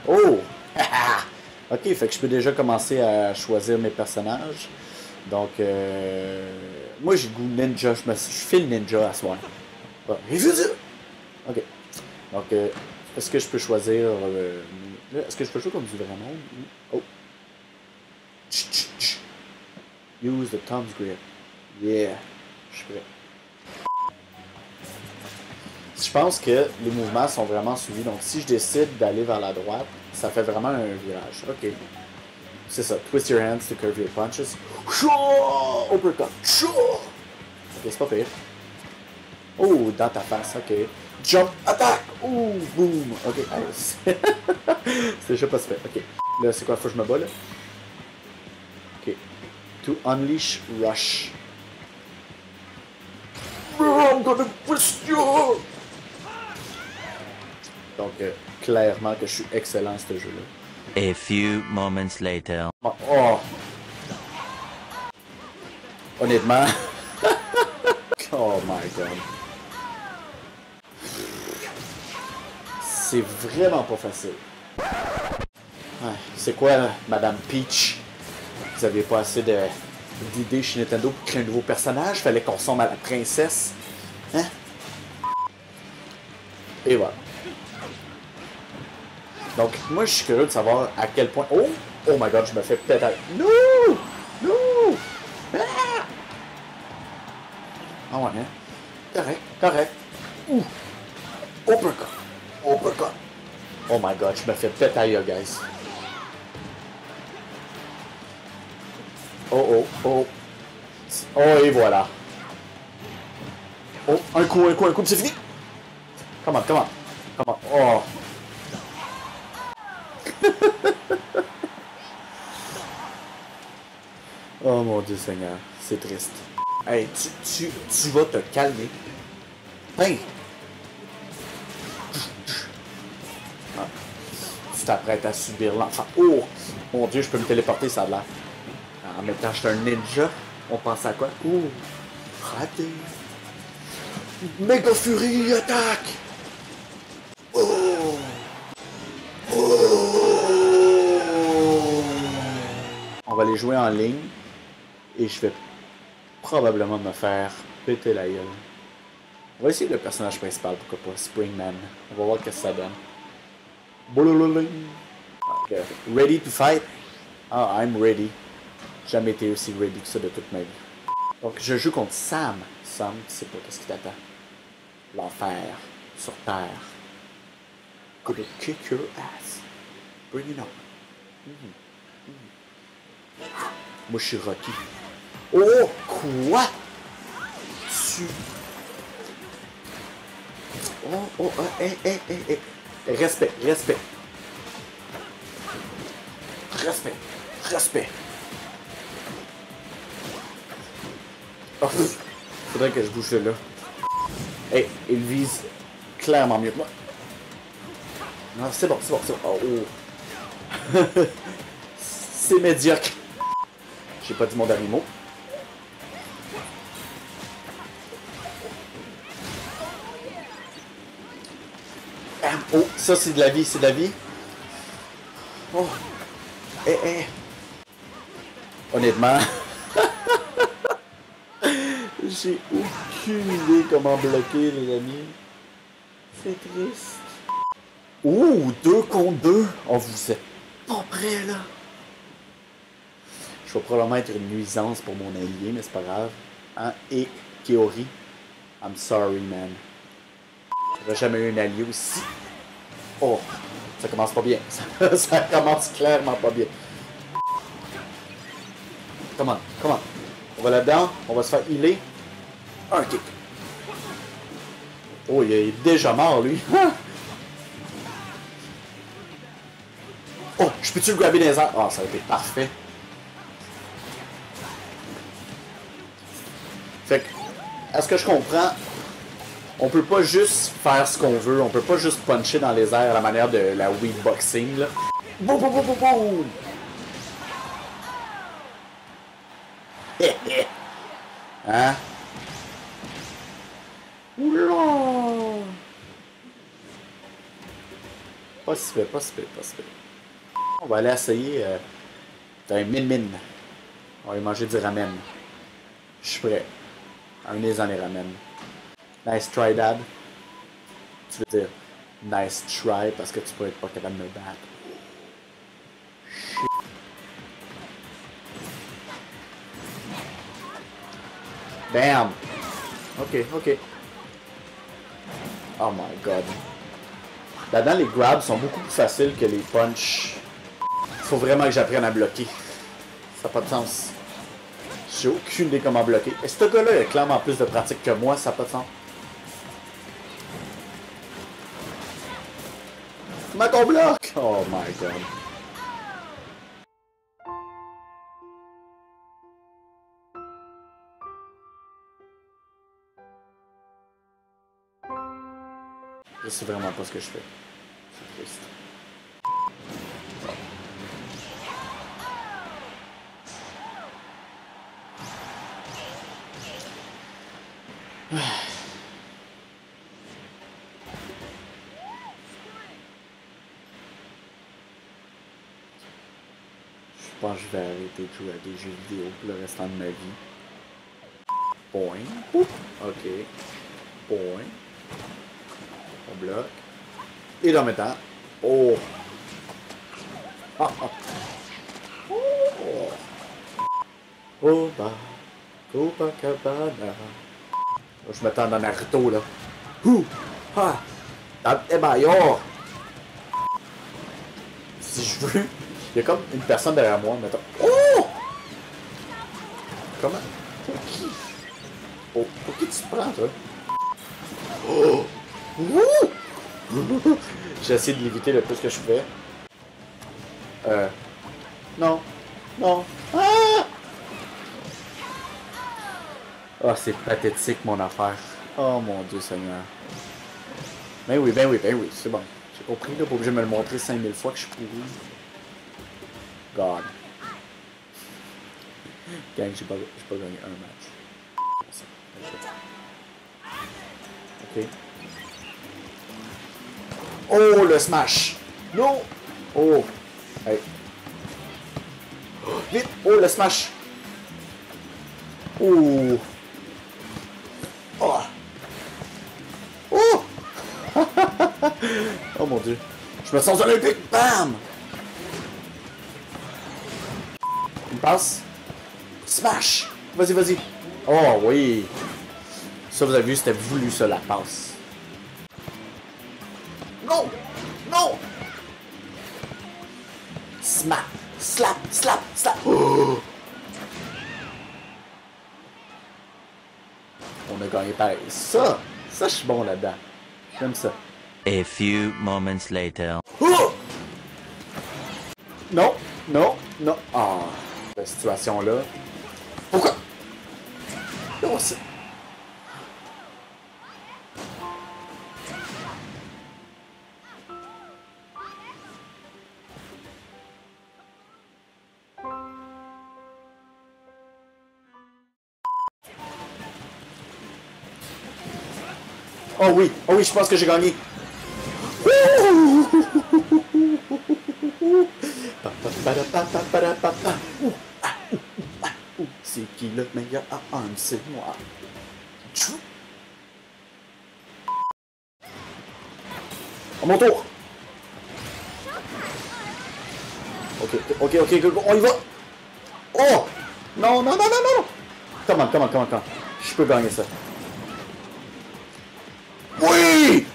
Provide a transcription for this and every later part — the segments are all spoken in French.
Oh! Ok, fait que je peux déjà commencer à choisir mes personnages. Donc, moi j'ai le goût ninja, je file ninja à soir. Ah, ok. Donc, est-ce que je peux choisir. Est-ce que je peux jouer comme du vrai monde? Oh! Use the thumb's grip. Yeah! Je suis prêt. Je pense que les mouvements sont vraiment suivis. Donc, si je décide d'aller vers la droite, ça fait vraiment un virage. Ok. C'est ça. Twist your hands to curve your punches. Uppercut. Ok, c'est pas pire. Oh, dans ta face. Ok. Jump, attack. Oh, boom. Ok, nice. C'est déjà pas fait. Ok. Là, c'est quoi? Faut que je me bats, là? Ok. To unleash rush. I'm gonna twist you! Donc, clairement que je suis excellent à ce jeu-là. A few moments later. Oh! Honnêtement. Oh my god. C'est vraiment pas facile. Ouais, c'est quoi, Madame Peach? Vous aviez pas assez d'idées chez Nintendo pour créer un nouveau personnage? Fallait qu'on ressemble à la princesse. Hein? Et voilà. Donc, moi, je suis curieux de savoir à quel point... Oh! Oh my god, je me fais peut-être... Non! Non! Ah! Ah ouais, hein? Correct, correct. Ouh! Uppercut! Uppercut! Oh my god, je me fais peut-être ailleurs, guys. Oh, oh, oh. Oh, et voilà. Oh, un coup, c'est fini! Come on, come on. Come on. Oh! Oh mon Dieu Seigneur, c'est triste. Hey, tu vas te calmer. Hey! Ah, tu t'apprêtes à subir l'enfant. Oh! Mon Dieu, je peux me téléporter, ça a l'air. En même temps, je suis un ninja. On pense à quoi? Oh! Raté! Méga Fury, attaque! Oh! Oh! On va les jouer en ligne. Et je vais probablement me faire péter la gueule. On va essayer le personnage principal, pourquoi pas, Springman. On va voir ce que ça donne. Okay. Ready to fight? Ah, I'm ready. Jamais été aussi ready que ça de toute ma vie. Donc, je joue contre Sam. Sam, tu sais pas qu'est-ce qui t'attend. L'enfer, sur Terre. Gonna kick your ass. Bring it on. Moi, je suis Rocky. Oh, quoi? Oh, Respect. Oh, faudrait que je bouge de là. Hey, il vise clairement mieux que moi. Non, c'est bon. Oh. C'est médiocre. J'ai pas dit mon dernier mot. Oh, ça c'est de la vie, Oh. Honnêtement, j'ai aucune idée comment bloquer, les amis. C'est triste. Ouh, 2 contre 2. Oh, vous êtes pas prêts, là. Je vais probablement être une nuisance pour mon allié, mais c'est pas grave. Hein? Et Keori, I'm sorry, man. J'aurais jamais eu un allié aussi. Oh, ça commence pas bien. Ça commence clairement pas bien. Come on. On va là-dedans, on va se faire healer. Un kick. Oh, il est déjà mort, lui. Oh, je peux-tu le grabber dans les airs? Ah, ça a été parfait. Fait que, est-ce que je comprends? On peut pas juste faire ce qu'on veut, on peut pas juste puncher dans les airs à la manière de la Wii Boxing, là. Boum! Hein? Oula! Pas si pire, pas si pire, pas si pire. On va aller essayer d'un min-min. On va aller manger du ramen. Je suis prêt. Un nez dans les ramen. Nice try, dad. Tu veux dire nice try parce que tu pourrais être pas capable de me battre. Shit. Bam! Ok, ok. Oh my god. Là-dedans, les grabs sont beaucoup plus faciles que les punch. Faut vraiment que j'apprenne à bloquer. Ça n'a pas de sens. J'ai aucune idée comment bloquer. Et ce gars-là a clairement plus de pratique que moi, ça n'a pas de sens. Comment qu'on bloque? Oh my god. Je sais vraiment pas ce que je fais. C'est triste. Je pense que je vais arrêter de jouer à des jeux vidéo pour le restant de ma vie. Point. Oup. Ok. Point. On bloque. Et dans même temps. Oh. Ah, ah. Oh. Oh bah. Copacabana. Je m'attends dans Naruto là. Ouh. Ah. Eh ben yo. Si je veux. Il y a comme une personne derrière moi, mettons. Oh! Comment? Pour qui? Oh, pour qui tu te prends, toi? Oh! J'ai essayé de l'éviter le plus que je pouvais. Non. Non. Ah! Oh, c'est pathétique, mon affaire. Oh, mon Dieu Seigneur. Ben oui, c'est bon. J'ai compris, là, pas obligé de me le montrer 5000 fois que je suis pourri. God. Gang, j'ai pas gagné un match. Ok. Oh, le smash! Non! Oh! Hey. Vite! Oh, le smash! Oh! Oh! Oh! Oh mon Dieu! Je me sens olympique! Bam! Une passe. Smash! Vas-y, vas-y. Oh oui! Ça, vous avez vu, c'était voulu, ça, la passe. Non! Non! Smack! Slap! Slap! Slap! Oh! On a gagné pareil. Ça, je suis bon là-dedans. J'aime ça. A few moments later. Oh! Non! Non! Non! Ah! Cette situation-là. Pourquoi? Non, c'est... Oh oui, je pense que j'ai gagné. C'est qui le meilleur à un, c'est moi. À mon tour. Ok, on y va. Oh! Non, non, non, non, non. Comment. Je peux gagner ça. Oui!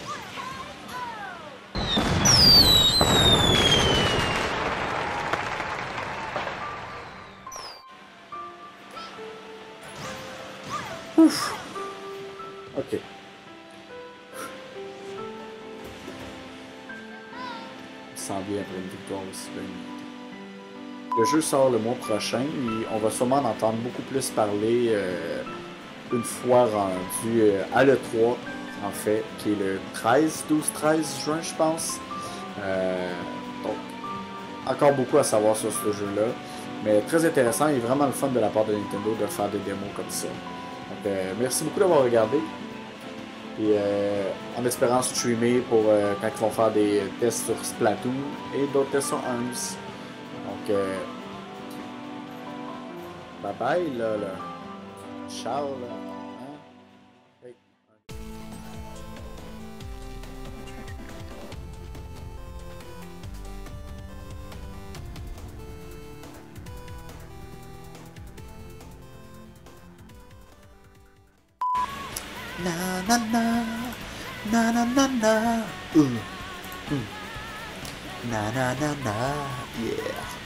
Ouf. Ok. Il sent bien après une victoire aussi bien. Le jeu sort le mois prochain et on va sûrement en entendre beaucoup plus parler une fois rendu à l'E3, en fait, qui est le 12-13 juin, je pense. Donc, encore beaucoup à savoir sur ce jeu-là, mais très intéressant et vraiment le fun de la part de Nintendo de faire des démos comme ça. Donc, merci beaucoup d'avoir regardé Puis en espérant streamer pour quand ils vont faire des tests sur Splatoon et d'autres tests sur ARMS. Donc, bye bye là. Ciao là. Hein? Hey. Na na na na na na na na na na na yeah.